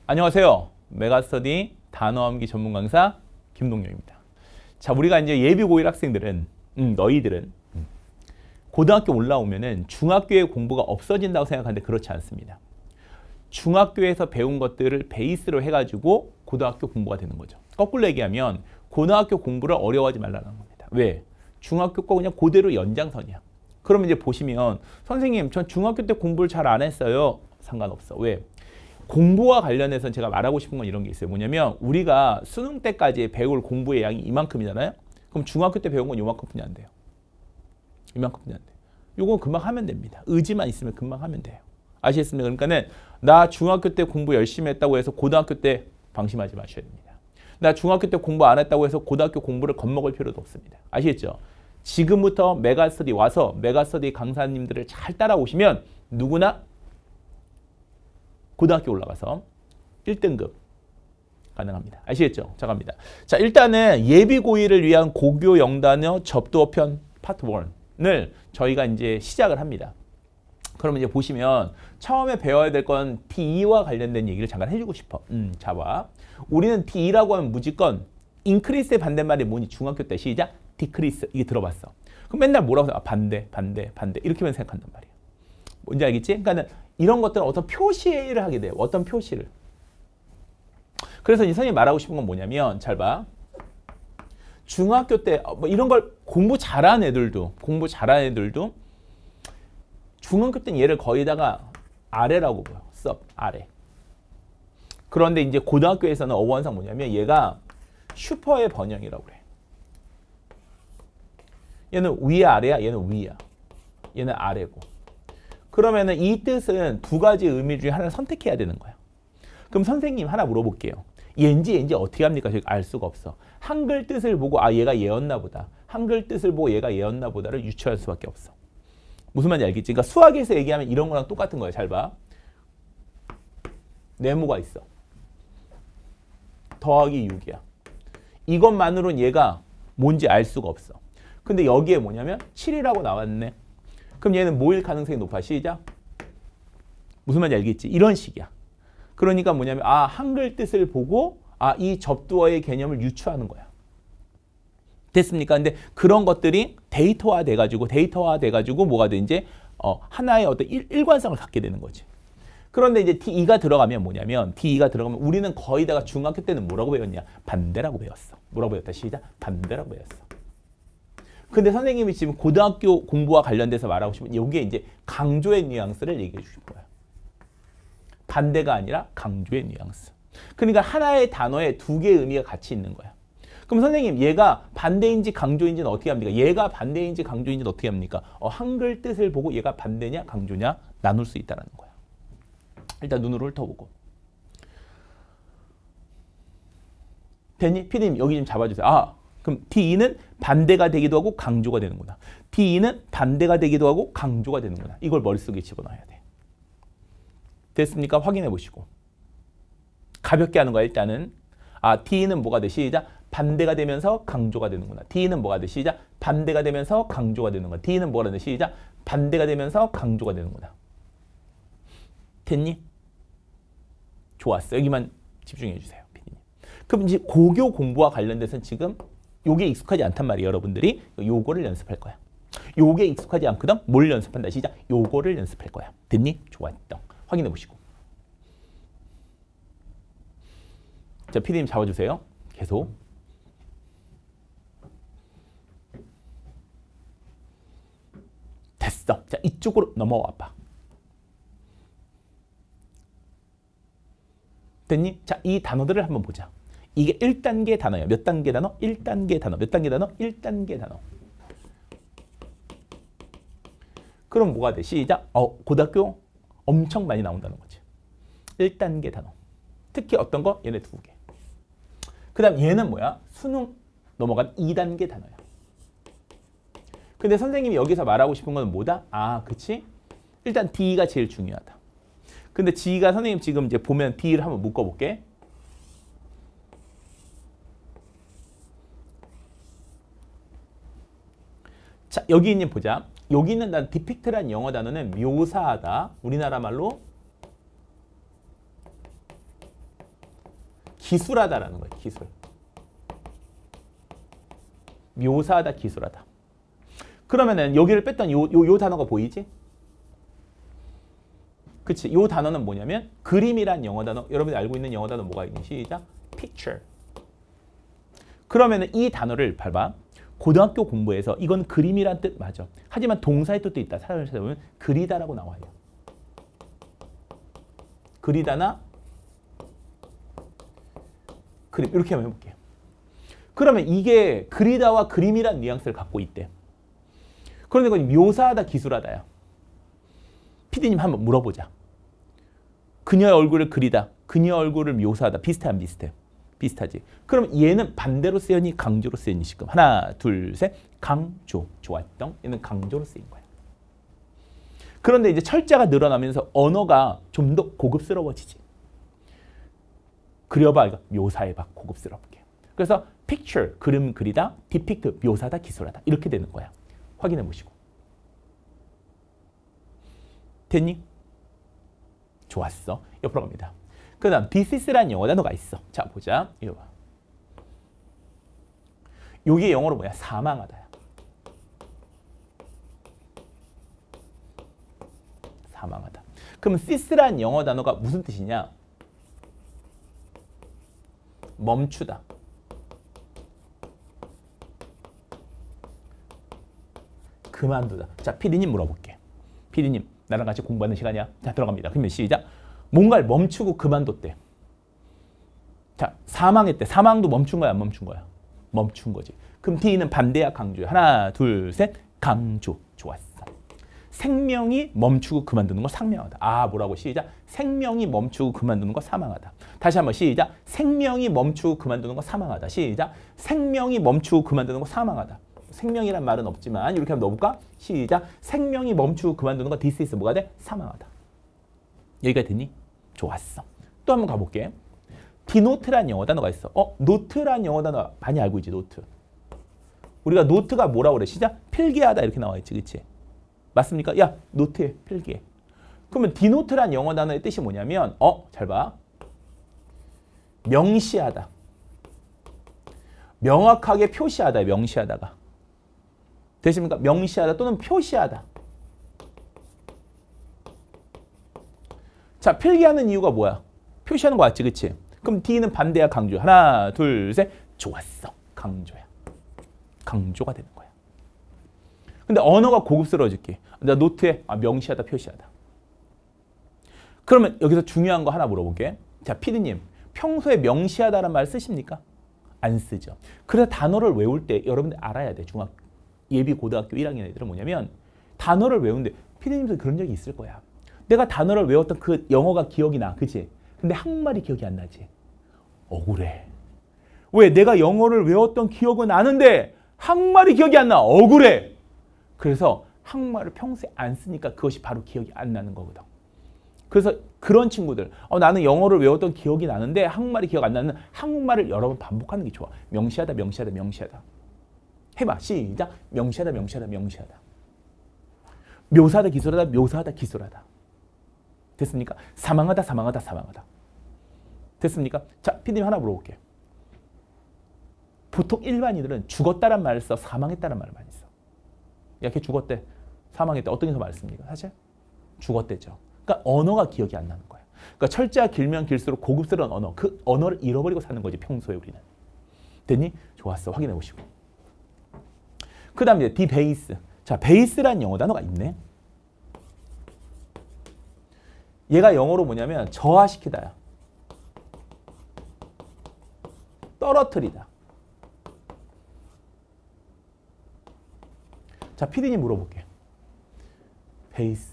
안녕하세요. 메가스터디 단어암기 전문 강사 김동영입니다. 자, 우리가 이제 예비 고1 학생들은 너희들은 고등학교 올라오면은 중학교의 공부가 없어진다고 생각하는데 그렇지 않습니다. 중학교에서 배운 것들을 베이스로 해가지고 고등학교 공부가 되는 거죠. 거꾸로 얘기하면 고등학교 공부를 어려워하지 말라는 겁니다. 왜? 중학교 거 그냥 그대로 연장선이야. 그러면 이제 보시면 선생님 전 중학교 때 공부를 잘 안 했어요. 상관없어. 왜? 공부와 관련해서 제가 말하고 싶은 건 이런 게 있어요. 뭐냐면 우리가 수능 때까지 배울 공부의 양이 이만큼이잖아요. 그럼 중학교 때 배운 건 이만큼뿐이 안 돼요. 이만큼뿐이 안 돼요. 요건 금방 하면 됩니다. 의지만 있으면 금방 하면 돼요. 아시겠습니까? 그러니까는 나 중학교 때 공부 열심히 했다고 해서 고등학교 때 방심하지 마셔야 됩니다. 나 중학교 때 공부 안 했다고 해서 고등학교 공부를 겁먹을 필요도 없습니다. 아시겠죠? 지금부터 메가스터디 와서 메가스터디 강사님들을 잘 따라오시면 누구나 고등학교 올라가서 1등급 가능합니다. 아시겠죠? 자, 갑니다. 자, 일단은 예비 고1을 위한 고교 영단어 접두어편 파트 1을 저희가 이제 시작을 합니다. 그러면 이제 보시면 처음에 배워야 될 건 T2와 관련된 얘기를 잠깐 해주고 싶어. 자, 봐. 우리는 T2라고 하면 무조건 인크리스의 반대말이 뭐니? 중학교 때 시작. 디크리스. 이게 들어봤어. 그럼 맨날 뭐라고 생각해? 반대, 반대, 반대. 이렇게만 생각한단 말이야. 뭔지 알겠지? 그러니까는 이런 것들은 어떤 표시를 하게 돼요. 어떤 표시를. 그래서 이 선생님이 말하고 싶은 건 뭐냐면 잘 봐. 중학교 때 뭐 이런 걸 공부 잘하는 애들도 중학교 때는 얘를 거의다가 아래라고 보여. 썹 아래. 그런데 이제 고등학교에서는 어원상 뭐냐면 얘가 슈퍼의 번영이라고 그래. 얘는 위아래야, 얘는 위야. 얘는 아래고. 그러면은 이 뜻은 두 가지 의미 중에 하나를 선택해야 되는 거야. 그럼 선생님 하나 물어볼게요. 얘인지 어떻게 합니까? 저희가 알 수가 없어. 한글 뜻을 보고 아 얘가 얘였나 보다. 한글 뜻을 보고 얘가 얘였나 보다를 유추할 수밖에 없어. 무슨 말인지 알겠지? 그러니까 수학에서 얘기하면 이런 거랑 똑같은 거야. 잘 봐. 네모가 있어. 더하기 6이야. 이것만으로는 얘가 뭔지 알 수가 없어. 근데 여기에 뭐냐면 7이라고 나왔네. 그럼 얘는 뭐일 가능성이 높아? 시작. 무슨 말인지 알겠지? 이런 식이야. 그러니까 뭐냐면 아 한글 뜻을 보고 아 이 접두어의 개념을 유추하는 거야. 됐습니까? 근데 그런 것들이 데이터화 돼가지고 뭐가 돼? 이제 하나의 어떤 일관성을 갖게 되는 거지. 그런데 이제 T2가 들어가면 뭐냐면 T2가 들어가면 우리는 거의다가 중학교 때는 뭐라고 배웠냐? 반대라고 배웠어. 뭐라고 배웠다? 시작. 반대라고 배웠어. 근데 선생님이 지금 고등학교 공부와 관련돼서 말하고 싶은 여기에 이제 강조의 뉘앙스를 얘기해 주신 거예요. 반대가 아니라 강조의 뉘앙스. 그러니까 하나의 단어에 두 개의 의미가 같이 있는 거야. 그럼 선생님 얘가 반대인지 강조인지는 어떻게 합니까? 얘가 반대인지 강조인지는 어떻게 합니까? 한글 뜻을 보고 얘가 반대냐 강조냐 나눌 수 있다는 거야. 일단 눈으로 훑어보고. 됐니? 피디님 여기 좀 잡아주세요. 아 그럼 T2는 반대가 되기도 하고 강조가 되는구나. T2는 반대가 되기도 하고 강조가 되는구나. 이걸 머릿속에 집어넣어야 돼. 됐습니까? 확인해 보시고. 가볍게 하는 거야 일단은. 아 T2는 뭐가 돼? 시작. 반대가 되면서 강조가 되는구나. T는 뭐가 돼? 시작. 반대가 되면서 강조가 되는구나. T는 뭐가 돼? 시작. 반대가 되면서 강조가 되는구나. 됐니? 좋았어. 여기만 집중해 주세요. 피디님. 그럼 이제 고교 공부와 관련돼서는 지금 요게 익숙하지 않단 말이에요. 여러분들이 요거를 연습할 거야. 요게 익숙하지 않거든? 뭘 연습한다? 시작. 요거를 연습할 거야. 됐니? 좋았다. 확인해 보시고. 자, 피디님 잡아주세요. 계속. 됐어. 자, 이쪽으로 넘어와 봐. 됐니? 자, 이 단어들을 한번 보자. 이게 1단계 단어예요. 몇 단계 단어? 1단계 단어. 몇 단계 단어? 1단계 단어. 그럼 뭐가 돼? 시작. 고등학교 엄청 많이 나온다는 거지. 1단계 단어. 특히 어떤 거? 얘네 두 개. 그 다음 얘는 뭐야? 수능 넘어간 2단계 단어야. 근데 선생님이 여기서 말하고 싶은 건 뭐다? 아, 그치? 일단 D가 제일 중요하다. 근데 G가 선생님 지금 이제 보면 D를 한번 묶어볼게. 자, 여기 있는 보자. 여기 있는 단 depict란 영어 단어는 묘사하다. 우리나라 말로 기술하다라는 거예요. 기술. 묘사하다, 기술하다. 그러면은 여기를 뺐던 요 단어가 보이지? 그치? 요 단어는 뭐냐면 그림이란 영어 단어. 여러분이 알고 있는 영어 단어 뭐가 있니? 시작. picture. 그러면은 이 단어를 봐봐. 고등학교 공부에서 이건 그림이란 뜻 맞아. 하지만 동사의 뜻도 있다. 사전을 찾아보면 그리다라고 나와요. 그리다나 그림. 이렇게 한번 해볼게요. 그러면 이게 그리다와 그림이란 뉘앙스를 갖고 있대. 그런데 이건 묘사하다, 기술하다야. PD님 한번 물어보자. 그녀의 얼굴을 그리다, 그녀의 얼굴을 묘사하다. 비슷해 안 비슷해? 비슷하지. 그럼 얘는 반대로 쓰였니? 강조로 쓰였니? 지금 하나, 둘, 셋. 강조. 좋았던. 얘는 강조로 쓰인 거야. 그런데 이제 철자가 늘어나면서 언어가 좀 더 고급스러워지지. 그려봐, 이거 묘사해봐, 고급스럽게. 그래서 picture, 그림 그리다, depict, 묘사다, 기술하다. 이렇게 되는 거야. 확인해 보시고. 됐니? 좋았어. 옆으로 갑니다. 그 다음 this is라는 영어 단어가 있어. 자, 보자. 이거 봐. 이게 영어로 뭐야? 사망하다야. 사망하다. 그럼 cease라는 영어 단어가 무슨 뜻이냐? 멈추다. 그만두다. 자, PD님 물어볼게. PD님, 나랑 같이 공부하는 시간이야? 자, 들어갑니다. 그러면 시작. 뭔가를 멈추고 그만뒀대. 자, 사망했대. 사망도 멈춘 거야, 안 멈춘 거야? 멈춘 거지. 그럼 D는 반대야, 강조야. 하나, 둘, 셋. 강조. 좋았어. 생명이 멈추고 그만두는 거 상명하다. 아, 뭐라고? 시작. 생명이 멈추고 그만두는 거 사망하다. 다시 한번 시작. 생명이 멈추고 그만두는 거 사망하다. 시작. 생명이 멈추고 그만두는 거 사망하다. 생명이란 말은 없지만 이렇게 한번 넣어볼까? 시작. 생명이 멈추고 그만두는 거 this is 뭐가 돼? 사망하다. 여기가 됐니? 좋았어. 또 한번 가볼게. denote라는 영어 단어가 있어. note라는 영어 단어 많이 알고 있지, note. 우리가 note가 뭐라고 그래? 시작. 필기하다 이렇게 나와 있지, 그치? 맞습니까? 야, 노트에 필기해. 그러면 denote라는 영어 단어의 뜻이 뭐냐면 잘 봐. 명시하다. 명확하게 표시하다, 명시하다가. 되십니까? 명시하다 또는 표시하다. 자, 필기하는 이유가 뭐야? 표시하는 거 맞지, 그치? 그럼 D는 반대야, 강조. 하나, 둘, 셋. 좋았어. 강조야. 강조가 되는 거야. 근데 언어가 고급스러워질게. 나 노트에 명시하다, 표시하다. 그러면 여기서 중요한 거 하나 물어볼게. 자, PD님, 평소에 명시하다라는 말 쓰십니까? 안 쓰죠. 그래서 단어를 외울 때 여러분들 알아야 돼. 중학교, 예비 고등학교 1학년 애들은 뭐냐면 단어를 외우는데 PD님도 그런 적이 있을 거야. 내가 단어를 외웠던 그 영어가 기억이 나. 그치? 근데 한국말이 기억이 안 나지. 억울해. 왜? 내가 영어를 외웠던 기억은 나는데 한국말이 기억이 안 나. 억울해. 그래서 한국말을 평소에 안 쓰니까 그것이 바로 기억이 안 나는 거거든. 그래서 그런 친구들, 나는 영어를 외웠던 기억이 나는데 한국말이 기억 안 나는 한국말을 여러 번 반복하는 게 좋아. 명시하다, 명시하다, 명시하다. 해봐. 시작. 명시하다, 명시하다, 명시하다. 묘사하다, 기술하다, 묘사하다, 기술하다. 됐습니까? 사망하다, 사망하다, 사망하다. 됐습니까? 자, PD님 하나 물어볼게요. 보통 일반인들은 죽었다란 말을 써, 사망했다는 말을 많이 써. 야, 걔 죽었대, 사망했대. 어떤 게 더 많습니까? 사실 죽었대죠. 그러니까 언어가 기억이 안 나는 거야. 그러니까 철자가 길면 길수록 고급스러운 언어, 그 언어를 잃어버리고 사는 거지, 평소에 우리는. 됐니? 좋았어. 확인해 보시고. 그 다음에 이제 debase. 자, base라는 영어 단어가 있네. 얘가 영어로 뭐냐면 저하시키다야. 떨어뜨리다. 자, PD님 물어볼게. 베이스.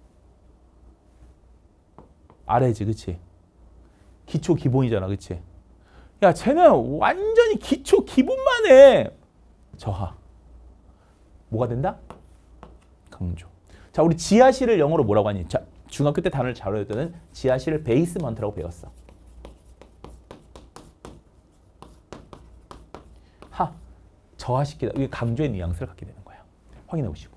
아래지, 그치? 기초 기본이잖아, 그치? 야, 쟤는 완전히 기초 기본만 해. 저하. 뭐가 된다? 강조. 자, 우리 지하실을 영어로 뭐라고 하니? 자, 중학교 때 단어를 잘 외울 때는 지하실을 베이스먼트라고 배웠어. 하. 저하시키다. 이게 강조의 뉘앙스를 갖게 되는 거야. 확인해 보시고.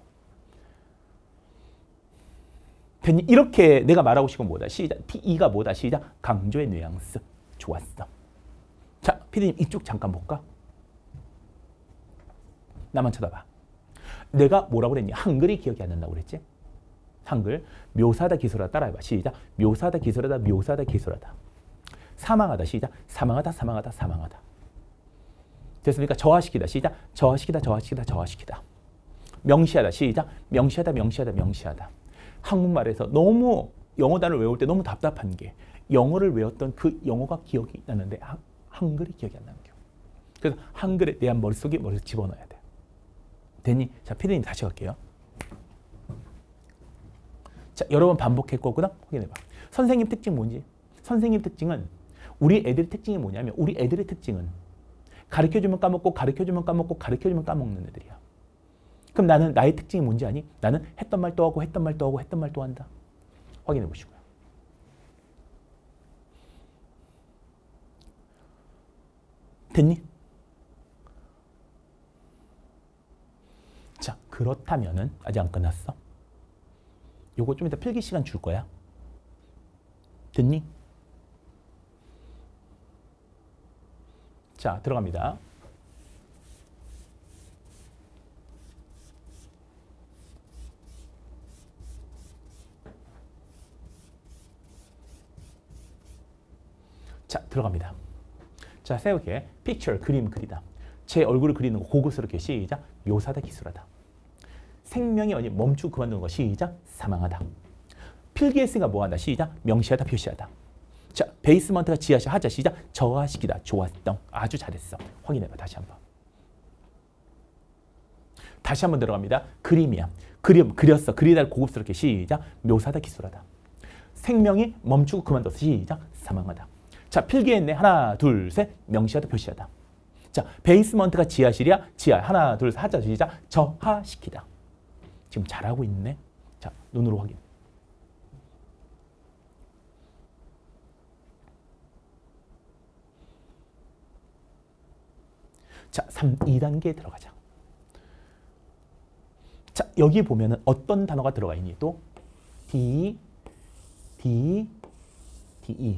이렇게 내가 말하고 싶은 건 뭐다? 시작. T가 뭐다? 시작. 강조의 뉘앙스. 좋았어. 피디님 이쪽 잠깐 볼까? 나만 쳐다봐. 내가 뭐라고 그랬니? 한글이 기억이 안 난다고 그랬지? 한글. 묘사하다 기술하다 따라해봐. 시작. 묘사하다 기술하다 묘사하다 기술하다. 사망하다. 시작. 사망하다 사망하다 사망하다. 됐습니까? 저하시키다. 시작. 저하시키다 저하시키다 저하시키다. 명시하다. 시작. 명시하다 명시하다 명시하다. 한국말에서 너무 영어 단어를 외울 때 너무 답답한 게 영어를 외웠던 그 영어가 기억이 나는데 한글이 기억이 안 나는 경우. 그래서 한글에 대한 머릿속에 머리를 집어넣어야 돼. 됐니? 자, 피디님 다시 갈게요. 자, 여러 번 반복할 거구나. 확인해봐. 선생님 특징 뭔지? 선생님 특징은 우리 애들 특징이 뭐냐면 우리 애들의 특징은 가르쳐주면 까먹고 가르쳐주면 까먹고 가르쳐주면 까먹는 애들이야. 그럼 나는 나의 특징이 뭔지 아니? 나는 했던 말 또 하고 했던 말 또 하고 했던 말 또 한다. 확인해 보시고요. 됐니? 자, 그렇다면은 아직 안 끝났어. 요거 좀 이따 필기 시간 줄 거야. 됐니? 자, 들어갑니다. 자, 들어갑니다. 자, 세우게. picture, 그림 그리다. 제 얼굴을 그리는 거 고급스럽게. 시작. 묘사하다 기술하다. 생명이 어디 멈추고 그만두는 거. 시작. 사망하다. 필기했으니까 뭐한다. 시작. 명시하다 표시하다. 자, 베이스먼트가 지하시 하자. 시작. 저하시키다. 좋았던. 아주 잘했어. 확인해봐. 다시 한번. 다시 한번 들어갑니다. 그림이야. 그림 그렸어. 그리다 고급스럽게. 시작. 묘사하다 기술하다. 생명이 멈추고 그만둬서. 시작. 사망하다. 자, 필기했네. 하나, 둘, 셋. 명시하다 표시하다. 자, 베이스먼트가 지하실이야. 지하. 하나, 둘, 셋. 하자. 시작. 저하시키다. 지금 잘하고 있네. 자, 눈으로 확인. 자, 2단계에 들어가자. 자, 여기 보면은 어떤 단어가 들어가 있니? 또 D, D, DE.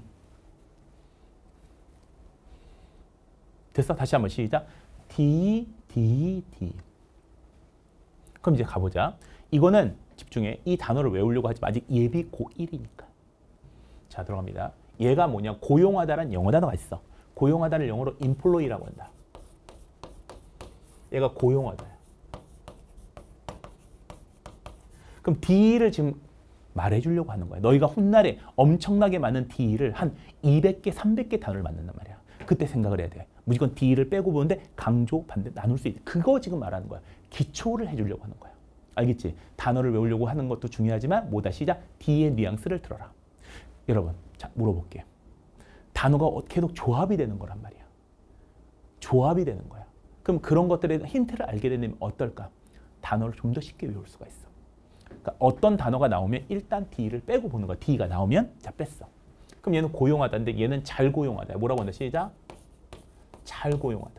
됐어? 다시 한번 시작. D, D, D. 그럼 이제 가보자. 이거는 집중해. 이 단어를 외우려고 하지만 아직 예비 고1이니까. 자, 들어갑니다. 얘가 뭐냐? 고용하다라는 영어 단어가 있어. 고용하다를 영어로 employee라고 한다. 얘가 고용하다야. 그럼 D를 지금 말해주려고 하는 거야. 너희가 훗날에 엄청나게 많은 D를 한 200개, 300개 단어를 만든단 말이야. 그때 생각을 해야 돼. 무조건 D를 빼고 보는데 강조, 반대, 나눌 수 있다. 그거 지금 말하는 거야. 기초를 해주려고 하는 거야. 알겠지? 단어를 외우려고 하는 것도 중요하지만 뭐다 시작? D의 뉘앙스를 들어라. 여러분, 자, 물어볼게. 단어가 계속 조합이 되는 거란 말이야. 조합이 되는 거야. 그럼 그런 것들에 힌트를 알게 되면 어떨까? 단어를 좀 더 쉽게 외울 수가 있어. 그러니까 어떤 단어가 나오면 일단 D를 빼고 보는 거야. D가 나오면 자, 뺐어. 그럼 얘는 고용하다인데 얘는 잘 고용하다. 뭐라고 한다? 시작. 잘 고용하다.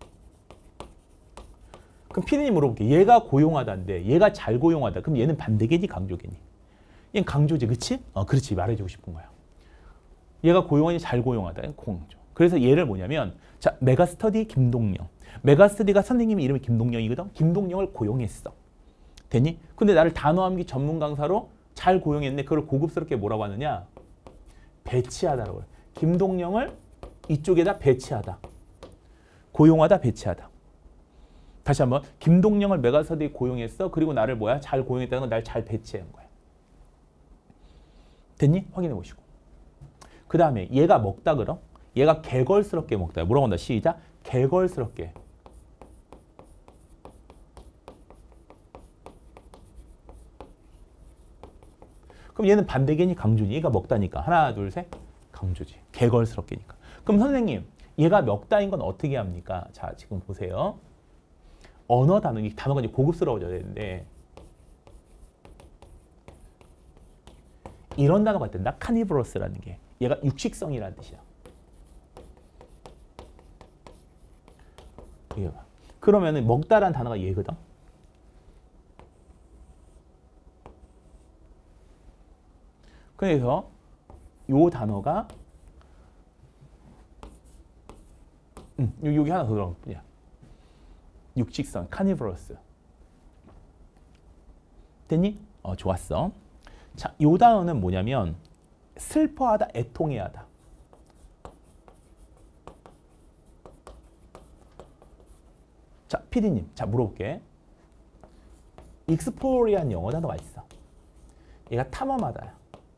그럼 피디님 물어볼게. 얘가 고용하다인데 얘가 잘 고용하다. 그럼 얘는 반대겠니? 강조겠니? 얘는 강조지. 그치? 그렇지. 말해주고 싶은 거야. 얘가 고용하니 잘 고용하다. 강조. 그래서 얘를 뭐냐면 자, 메가스터디 김동영. 메가스터디가 선생님 이름이 김동영이거든. 김동영을 고용했어. 됐니? 근데 나를 단어암기 전문 강사로 잘 고용했네. 그걸 고급스럽게 뭐라고 하느냐? 배치하다라고 해요. 김동영을 이쪽에다 배치하다. 고용하다, 배치하다. 다시 한번. 김동영을 메가스터디에 고용했어. 그리고 나를 뭐야? 잘 고용했다는 건 날 잘 배치한 거야. 됐니? 확인해 보시고. 그 다음에 얘가 먹다 그럼? 얘가 개걸스럽게 먹다. 뭐라고 한다? 시작. 개걸스럽게. 그럼 얘는 반대겠니? 강조니? 얘가 먹다니까. 하나, 둘, 셋. 강조지. 개걸스럽게니까. 그럼 선생님, 얘가 먹다인 건 어떻게 합니까? 자, 지금 보세요. 언어 단어, 이 단어가 이제 고급스러워져야 되는데 이런 단어가 있단다. 카니브러스라는 게. 얘가 육식성이라는 뜻이야. 그러면은 먹다라는 단어가 얘거든. 그래서 요 단어가 여기 하나 더 들어간 뿐이야. 육식성, 카니버러스. 됐니? 좋았어. 자, 요 단어는 뭐냐면 슬퍼하다, 애통해하다. 자, PD님, 자 물어볼게. 익스플로리한 영어 단어가 있어. 얘가 탐험하다야.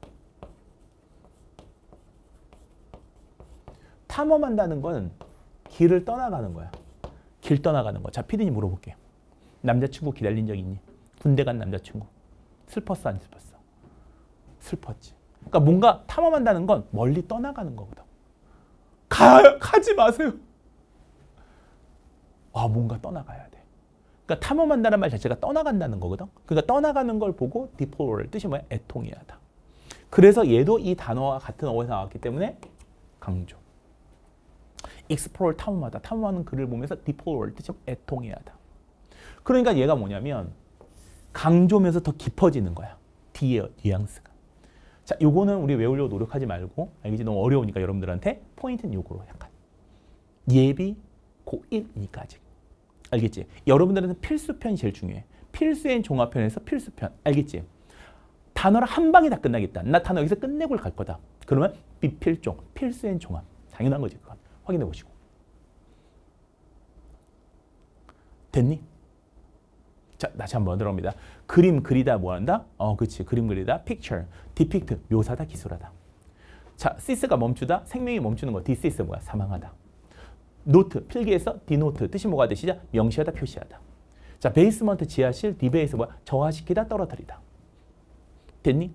탐험한다는 건 길을 떠나가는 거야. 길 떠나가는 거. 자, PD님 물어볼게. 남자친구 기다린 적 있니? 군대 간 남자친구. 슬펐어, 안 슬펐어? 슬펐지. 그러니까 뭔가 탐험한다는 건 멀리 떠나가는 거거든. 가지 마세요. 뭔가 떠나가야 돼. 그러니까 탐험한다는 말 자체가 떠나간다는 거거든. 그러니까 떠나가는 걸 보고 deplore, 뜻이 뭐야? 애통해하다. 그래서 얘도 이 단어와 같은 어원에서 나왔기 때문에 강조. explore, 탐험하다. 탐험하는 글을 보면서 deplore, 뜻이 애통해하다. 그러니까 얘가 뭐냐면 강조면서 더 깊어지는 거야. 뒤에 뉘앙스가. 자, 요거는 우리 외우려고 노력하지 말고, 알겠지? 너무 어려우니까 여러분들한테 포인트는 요거로 약간. 예비 고1이니까 아직. 알겠지? 여러분들한테 필수편이 제일 중요해. 필수엔 종합편에서 필수편. 알겠지? 단어를 한 방에 다 끝나겠다. 나 단어 여기서 끝내고 갈 거다. 그러면 비필종, 필수엔 종합. 당연한 거지, 그건. 확인해 보시고. 됐니? 자, 다시 한번 들어옵니다. 그림 그리다 뭐 한다? 그렇지. 그림 그리다. picture, depict, 묘사다, 기술하다. 자, cease가 멈추다. 생명이 멈추는 거. decease 뭐야? 사망하다. 노트, 필기에서 denote, 뜻이 뭐가 되시죠? 명시하다, 표시하다. 자, 베이스먼트, 지하실, debase 뭐야? 저하시키다, 떨어뜨리다. 됐니?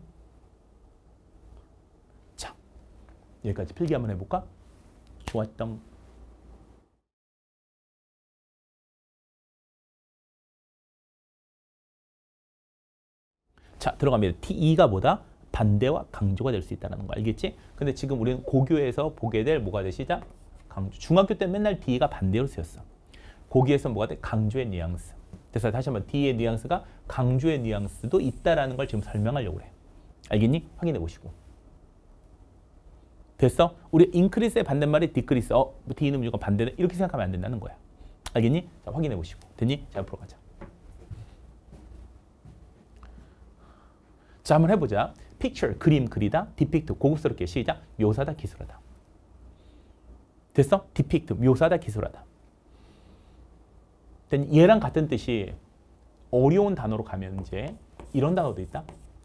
자, 여기까지 필기 한번 해볼까? 좋았던. 자, 들어갑니다. T2가 뭐다? 반대와 강조가 될 수 있다는 거 알겠지? 근데 지금 우리는 고교에서 보게 될 뭐가 되시죠? 강조. 중학교 때 맨날 D가 반대로 쓰였어. 거기에서 뭐가 돼? 강조의 뉘앙스. 그래서 다시 한번 D의 뉘앙스가 강조의 뉘앙스도 있다라는 걸 지금 설명하려고 그래. 알겠니? 확인해 보시고. 됐어? 우리 increase의 반대말이 decrease. D는 무조건 반대는 이렇게 생각하면 안 된다는 거야. 알겠니? 자, 확인해 보시고. 됐니? 자, 앞으로 가자. 자, 한번 해보자. picture, 그림 그리다. depict, 고급스럽게 시작. 묘사다, 기술하다. 됐어? depict, 묘사다, 기술하다. 얘랑 같은 뜻이 어려운 단어로 가면 이제 이런 단어도 있다.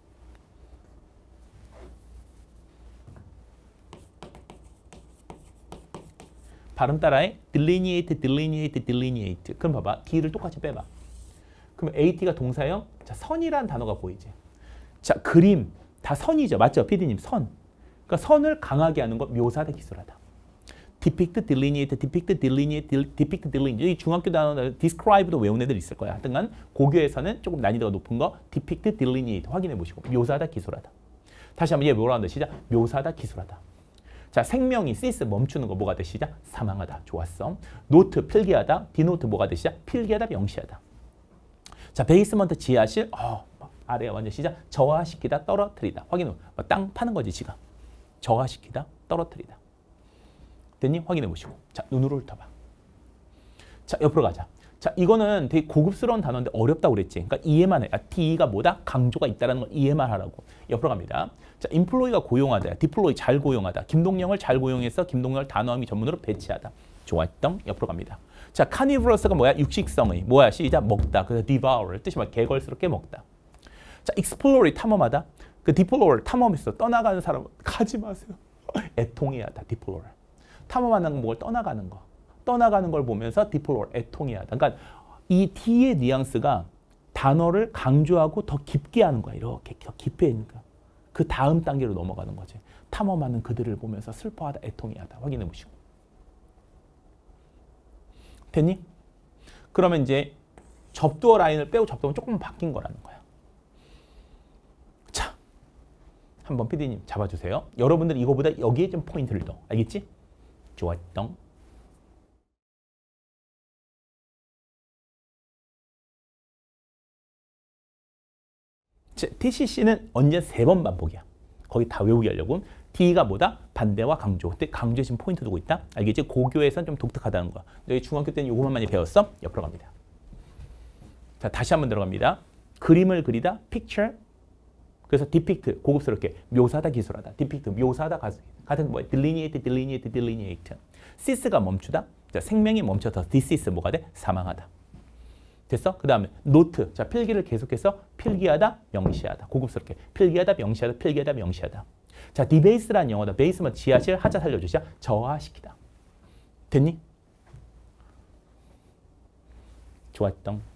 발음 따라해. delineate, delineate, delineate. 그럼 봐봐. D를 똑같이 빼봐. 그럼 AT가 동사형. 자, 선이라는 단어가 보이지. 자, 그림. 다 선이죠. 맞죠? PD님, 선. 그러니까 선을 강하게 하는 거 묘사다, 기술하다. depict, delineate, depict, delineate, depict, delineate. 이 중학교 단어 describe도 외운 애들 있을 거야. 하여튼간 고교에서는 조금 난이도가 높은 거 depict, delineate 확인해 보시고. 묘사다, 기술하다. 다시 한번 얘 뭐라고 하는데 시작. 묘사다, 기술하다. 자, 생명이 cease 멈추는 거 뭐가 돼? 시작. 사망하다. 좋았어. note 필기하다. denote 뭐가 돼? 시작. 필기하다, 명시하다. 자, 베이스먼트 지하실. 아래야 완전 시작. 저하시키다, 떨어뜨리다. 확인해. 땅 파는 거지, 지가. 저하시키다, 떨어뜨리다. 됐니? 확인해 보시고. 자, 눈으로 훑어봐. 자, 옆으로 가자. 자, 이거는 되게 고급스러운 단어인데 어렵다고 그랬지. 그러니까 이해만 해. D가 뭐다? 강조가 있다는 걸 이해만 하라고. 옆으로 갑니다. 자, employ가 고용하다. deploy 잘 고용하다. 김동영을 잘 고용해서 김동영을 단어함이 전문으로 배치하다. 좋았던. 옆으로 갑니다. 자, carnivorous가 뭐야? 육식성의. 뭐야? 시작. 먹다. 그래서 devour. 뜻이 뭐야? 개걸스럽게 먹다. 자, explore 탐험하다. 그 deplore 탐험했어. 떠나가는 사람 가지 마세요. 애통해하다. deplore. 탐험하는 걸 떠나가는 거. 떠나가는 걸 보면서 deplore 애통해하다. 그러니까 이 D의 뉘앙스가 단어를 강조하고 더 깊게 하는 거야. 이렇게 더 깊이 하니까. 그 다음 단계로 넘어가는 거지. 탐험하는 그들을 보면서 슬퍼하다, 애통해하다. 확인해 보시고. 됐니? 그러면 이제 접두어 라인을 빼고 접두어는 조금 바뀐 거라는 거야. 자, 한번 PD님 잡아주세요. 여러분들 이거보다 여기에 좀 포인트를 더. 알겠지? 좋았던. TCC는 언제 3번 반복이야. 거기 다 외우게 하려고. D가 뭐다? 반대와 강조. 그때 강조에 지금 포인트 두고 있다. 알겠지? 고교에선 좀 독특하다는 거야. 너희 중학교 때는 요것만 많이 배웠어? 옆으로 갑니다. 자, 다시 한번 들어갑니다. 그림을 그리다, picture. 그래서 depict, 고급스럽게 묘사하다, 기술하다. depict, 묘사하다, 같은 뭐야? delineate, delineate, delineate. cease가 멈추다. 자, 생명이 멈춰서 decease 뭐가 돼? 사망하다. 됐어? 그 다음에 note. 자, 필기를 계속해서 필기하다, 명시하다. 고급스럽게 필기하다, 명시하다, 필기하다, 명시하다. 자, debase라는 영어다. base면 지하실, 하자 살려주자. 저하시키다. 됐니? 좋았던.